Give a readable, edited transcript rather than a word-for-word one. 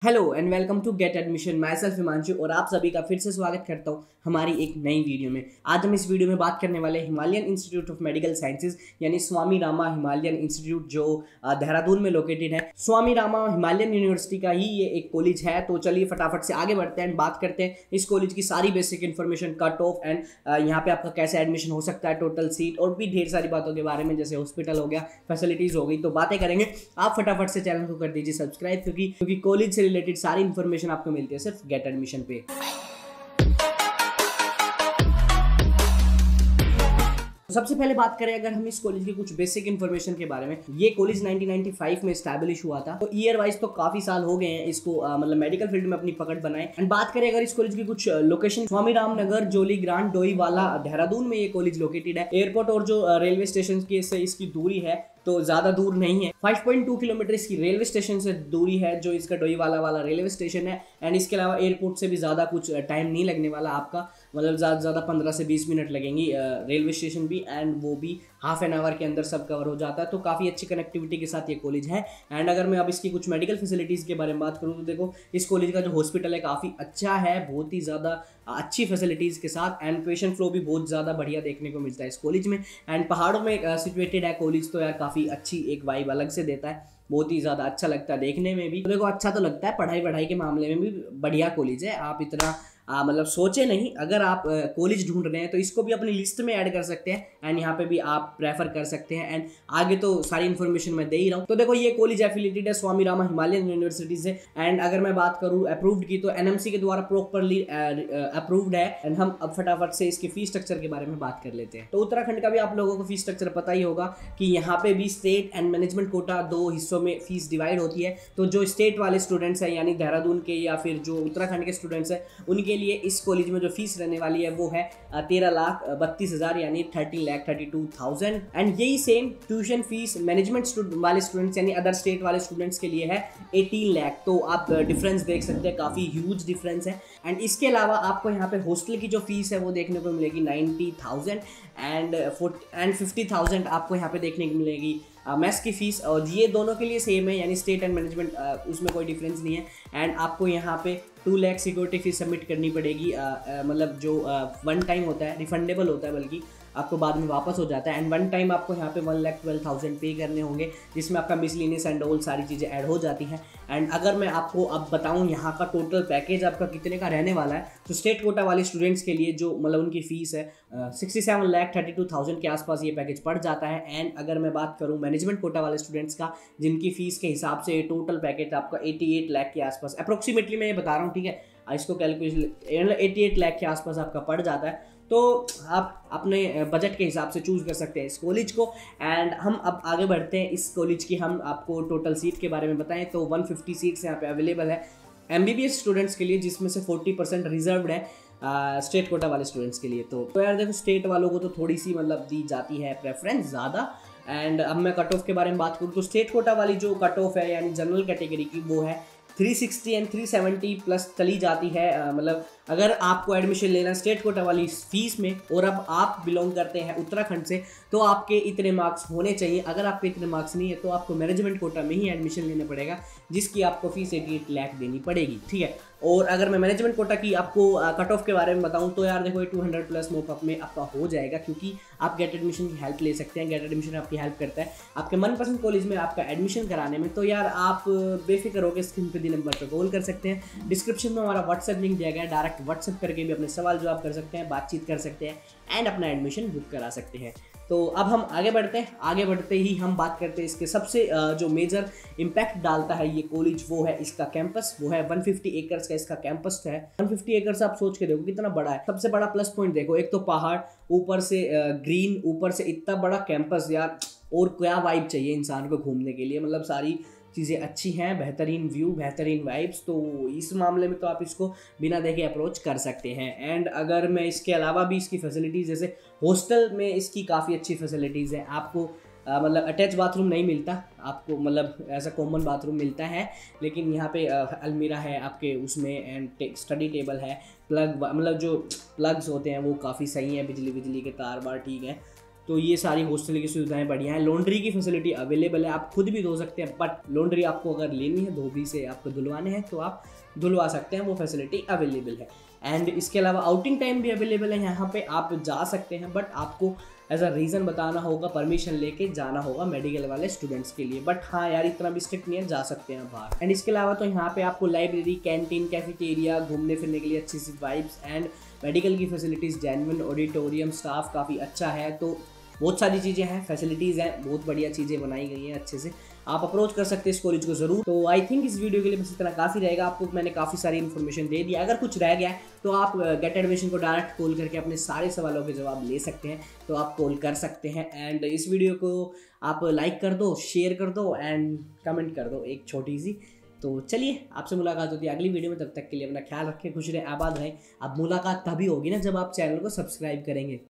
Hello and welcome to Get Admission. Myself Himanshu और आप सभी का फिर से स्वागत करता हूँ हमारी एक नई वीडियो में। आज हम इस वीडियो में बात करने वाले Himalayan Institute of Medical Sciences यानी स्वामी रामा हिमालयन इंस्टीट्यूट जो देहरादून में लोकेटेड है। स्वामी रामा हिमालयन यूनिवर्सिटी का ही ये एक कॉलेज है। तो चलिए फटाफट से आगे बढ़ते हैं एंड बात करते हैं इस कॉलेज की सारी basic information, cut off and यहाँ पे आपका कैसे एडमिशन हो सकता है, टोटल सीट और भी ढेर सारी बातों के बारे में, जैसे हॉस्पिटल हो गया, फैसिलिटीज हो गई, तो बातें करेंगे। आप फटाफट से चैनल को कर दीजिए सब्सक्राइब क्योंकि कॉलेज से रिलेटेड सारी इन्फॉर्मेशन आपको मिलती है सिर्फ गेट एडमिशन पे। सबसे पहले बात करें अगर हम इस कॉलेज की कुछ बेसिक इन्फॉर्मेशन के बारे में, ये कॉलेज 1995 में स्टैब्लिश हुआ था। तो ईयर वाइज तो काफी साल हो गए हैं इसको मतलब मेडिकल फील्ड में अपनी पकड़ बनाए। एंड बात करें अगर इस कॉलेज की कुछ लोकेशन, स्वामी राम नगर, जोली ग्रांट, डोईवाला, देहरादून में ये कॉलेज लोकेटेड है। एयरपोर्ट और जो रेलवे स्टेशन की से इसकी दूरी है तो ज्यादा दूर नहीं है। 5.2 किलोमीटर इसकी रेलवे स्टेशन से दूरी है जो इसका डोईवाला वाला रेलवे स्टेशन है। एंड इसके अलावा एयरपोर्ट से भी ज्यादा कुछ टाइम नहीं लगने वाला आपका, मतलब ज़्यादा 15 से 20 मिनट लगेंगी। रेलवे स्टेशन भी एंड वो भी हाफ एन आवर के अंदर सब कवर हो जाता है। तो काफ़ी अच्छी कनेक्टिविटी के साथ ये कॉलेज है। एंड अगर मैं अब इसकी कुछ मेडिकल फैसिलिटीज़ के बारे में बात करूँ तो देखो, इस कॉलेज का जो हॉस्पिटल है काफ़ी अच्छा है, बहुत ही ज़्यादा अच्छी फैसिलिटीज़ के साथ। एंड पेशेंट फ्लो भी बहुत ज़्यादा बढ़िया देखने को मिलता है इस कॉलेज में। एंड पहाड़ों में सिचुएटेड है कॉलेज, तो यार काफ़ी अच्छी एक वाइब अलग से देता है, बहुत ही ज़्यादा अच्छा लगता है देखने में भी। तो देखो अच्छा तो लगता है, पढ़ाई के मामले में भी बढ़िया कॉलेज है। आप इतना मतलब सोचे नहीं, अगर आप कॉलेज ढूंढ रहे हैं तो इसको भी अपनी लिस्ट में ऐड कर सकते हैं एंड यहाँ पे भी आप प्रेफर कर सकते हैं। एंड आगे तो सारी इन्फॉर्मेशन मैं दे ही रहा हूँ। तो देखो ये कॉलेज एफिलिएटेड है स्वामी रामा हिमालयन यूनिवर्सिटी से। एंड अगर मैं बात करूँ अप्रूव्ड की, तो एनएमसी के द्वारा प्रॉपरली अप्रूव्ड है। एंड हम अब फटाफट से इसके फीस स्ट्रक्चर के बारे में बात कर लेते हैं। तो उत्तराखंड का भी आप लोगों को फीस स्ट्रक्चर पता ही होगा कि यहाँ पे भी स्टेट एंड मैनेजमेंट कोटा दो हिस्सों में फीस डिवाइड होती है। तो जो स्टेट वाले स्टूडेंट्स हैं यानी देहरादून के या फिर जो उत्तराखंड के स्टूडेंट्स हैं, उनके लिए इस कॉलेज में जो फीस रहने वाली है वो है 13,32,000 यानी 13,32,000। एंड यही सेम ट्यूशन फीस मैनेजमेंट वाले स्टूडेंट्स यानी अदर स्टेट वाले स्टूडेंट्स के लिए है 18 लाख। तो आप डिफरेंस देख सकते हैं, काफ़ी ह्यूज डिफरेंस है। एंड इसके अलावा आपको यहाँ पे हॉस्टल की जो फीस है वो देखने को मिलेगी 90,000 एंड 50,000 आपको यहाँ पे देखने को मिलेगी मैथ्स की फीस। और ये दोनों के लिए सेम है यानी स्टेट एंड मैनेजमेंट, उसमें कोई डिफरेंस नहीं है। एंड आपको यहाँ पे 2 लाख सिक्योरिटी फीस सबमिट करनी पड़ेगी, मतलब जो वन टाइम होता है, रिफंडेबल होता है, बल्कि आपको बाद में वापस हो जाता है। एंड वन टाइम आपको यहाँ पे 1,12,000 पे करने होंगे, जिसमें आपका मिसलिनियस एंड ऑल सारी चीज़ें ऐड हो जाती हैं। एंड अगर मैं आपको अब बताऊँ यहाँ का टोटल पैकेज आपका कितने का रहने वाला है, तो स्टेट कोटा वाले स्टूडेंट्स के लिए जो मतलब उनकी फ़ीस है 67,32,000 के आसपास ये पैकेज पड़ जाता है। एंड अगर मैं बात करूँ मैनेजमेंट कोटा वाले स्टूडेंट्स का, जिनकी फ़ीस के हिसाब से टोटल पैकेज आपका 88 लाख के आसपास अप्रोक्सीमेटली मैं ये बता रहा हूँ, ठीक है, इसको कैलकुलेशन 88 लाख के आसपास आपका पड़ जाता है। तो आप अपने बजट के हिसाब से चूज़ कर सकते हैं इस कॉलेज को। एंड हम अब आगे बढ़ते हैं इस कॉलेज की, हम आपको टोटल सीट के बारे में बताएं तो 150 सीट्स यहाँ पे अवेलेबल है MBBS स्टूडेंट्स के लिए, जिसमें से 40% रिजर्व्ड है स्टेट कोटा वाले स्टूडेंट्स के लिए। तो यार देखो, स्टेट वालों को तो थोड़ी सी मतलब दी जाती है प्रेफरेंस ज़्यादा। एंड अब मैं कट ऑफ के बारे में बात करूँ तो स्टेट कोटा वाली जो कट ऑफ है यानी जनरल कैटेगरी की, वो है 360 एंड 370 प्लस चली जाती है। मतलब अगर आपको एडमिशन लेना स्टेट कोटा वाली फीस में और अब आप बिलोंग करते हैं उत्तराखंड से, तो आपके इतने मार्क्स होने चाहिए। अगर आपके इतने मार्क्स नहीं है तो आपको मैनेजमेंट कोटा में ही एडमिशन लेना पड़ेगा, जिसकी आपको फीस 88 लाख देनी पड़ेगी, ठीक है। और अगर मैं मैनेजमेंट कोटा की आपको कट ऑफ के बारे में बताऊं तो यार देखो, 200 प्लस मॉकअप में आपका हो जाएगा, क्योंकि आप गेट एडमिशन की हेल्प ले सकते हैं। गेट एडमिशन आपकी हेल्प करता है आपके मनपसंद कॉलेज में आपका एडमिशन कराने में। तो यार आप बेफिक्र होकर स्क्रीन पे दी नंबर पर कॉल कर सकते हैं। डिस्क्रिप्शन में हमारा व्हाट्सएप लिंक दिया गया है, डायरेक्ट व्हाट्सएप करके भी अपने सवाल जवाब कर सकते हैं, बातचीत कर सकते हैं एंड अपना एडमिशन बुक करा सकते हैं। तो अब हम आगे बढ़ते हैं। आगे बढ़ते ही हम बात करते हैं इसके सबसे जो मेजर इम्पैक्ट डालता है ये कॉलेज, वो है इसका कैंपस। वो है 150 एकर्स का इसका कैंपस है। 150 एकर्स आप सोच के देखो कितना बड़ा है। सबसे बड़ा प्लस पॉइंट देखो, एक तो पहाड़, ऊपर से ग्रीन, ऊपर से इतना बड़ा कैंपस, यार और क्या वाइब चाहिए इंसान को घूमने के लिए। मतलब सारी चीज़ें अच्छी हैं, बेहतरीन व्यू, बेहतरीन वाइब्स। तो इस मामले में तो आप इसको बिना देखे अप्रोच कर सकते हैं। एंड अगर मैं इसके अलावा भी इसकी फैसिलिटीज़, जैसे हॉस्टल में इसकी काफ़ी अच्छी फैसिलिटीज़ हैं। आपको मतलब अटैच बाथरूम नहीं मिलता आपको, मतलब ऐसा कॉमन बाथरूम मिलता है, लेकिन यहाँ पे अलमीरा है आपके उसमें एंड स्टडी टेबल है। मतलब जो प्लग्स होते हैं वो काफ़ी सही है, बिजली के तार बार ठीक है। तो ये सारी हॉस्टल की सुविधाएं बढ़िया हैं। लॉन्ड्री की फैसिलिटी अवेलेबल है, आप खुद भी धो सकते हैं, बट लॉन्ड्री आपको अगर लेनी है, धोबी से आपको धुलवाने हैं तो आप धुलवा सकते हैं, वो फैसिलिटी अवेलेबल है। एंड इसके अलावा आउटिंग टाइम भी अवेलेबल है, यहाँ पे आप जा सकते हैं, बट आपको एज अ रीज़न बताना होगा, परमिशन लेके जाना होगा मेडिकल वाले स्टूडेंट्स के लिए। बट हाँ यार, इतना भी स्ट्रिक्ट नहीं है, जा सकते हैं बाहर। एंड इसके अलावा तो यहाँ पे आपको लाइब्रेरी, कैंटीन, कैफेटेरिया, घूमने फिरने के लिए अच्छी सी वाइब्स एंड मेडिकल की फैसिलिटीज़, जेन्युइन ऑडिटोरियम, स्टाफ काफ़ी अच्छा है। तो बहुत सारी चीज़ें हैं, फैसिलिटीज़ हैं, बहुत बढ़िया चीज़ें बनाई गई हैं अच्छे से। आप अप्रोच कर सकते हैं इस कॉलेज को ज़रूर। तो आई थिंक इस वीडियो के लिए बस इतना काफ़ी रहेगा। आपको मैंने काफ़ी सारी इन्फॉर्मेशन दे दी। अगर कुछ रह गया है तो आप गेट एडमिशन को डायरेक्ट कॉल करके अपने सारे सवालों के जवाब ले सकते हैं, तो आप कॉल कर सकते हैं। एंड इस वीडियो को आप लाइक कर दो, शेयर कर दो एंड कमेंट कर दो एक छोटी सी। तो चलिए, आपसे मुलाकात होती है अगली वीडियो में। तब तक के लिए अपना ख्याल रखें, खुश रहें, आबाद रहें। अब मुलाकात तभी होगी ना जब आप चैनल को सब्सक्राइब करेंगे।